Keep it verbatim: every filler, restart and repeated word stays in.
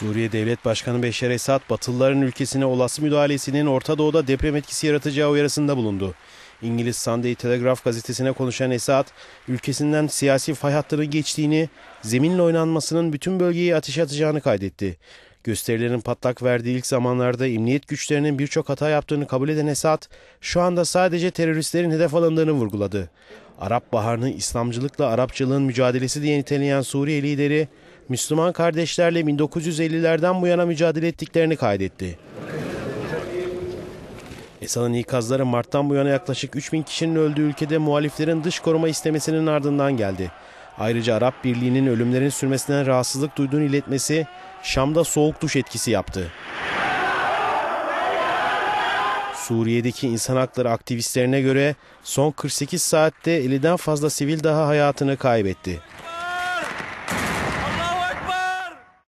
Suriye Devlet Başkanı Beşar Esad, Batılıların ülkesine olası müdahalesinin Orta Doğu'da deprem etkisi yaratacağı uyarısında bulundu. İngiliz Sunday Telegraph gazetesine konuşan Esad, ülkesinden siyasi fay hattının geçtiğini, zeminle oynanmasının bütün bölgeyi ateşe atacağını kaydetti. Gösterilerin patlak verdiği ilk zamanlarda emniyet güçlerinin birçok hata yaptığını kabul eden Esad, şu anda sadece teröristlerin hedef alındığını vurguladı. Arap Baharı'nı İslamcılıkla Arapçılığın mücadelesi diye niteleyen Suriye lideri, Müslüman kardeşlerle bin dokuz yüz ellilerden bu yana mücadele ettiklerini kaydetti. Esad'ın ikazları Mart'tan bu yana yaklaşık üç bin kişinin öldüğü ülkede muhaliflerin dış koruma istemesinin ardından geldi. Ayrıca Arap Birliği'nin ölümlerin sürmesinden rahatsızlık duyduğunu iletmesi Şam'da soğuk duş etkisi yaptı. Suriye'deki insan hakları aktivistlerine göre son kırk sekiz saatte elliden fazla sivil daha hayatını kaybetti.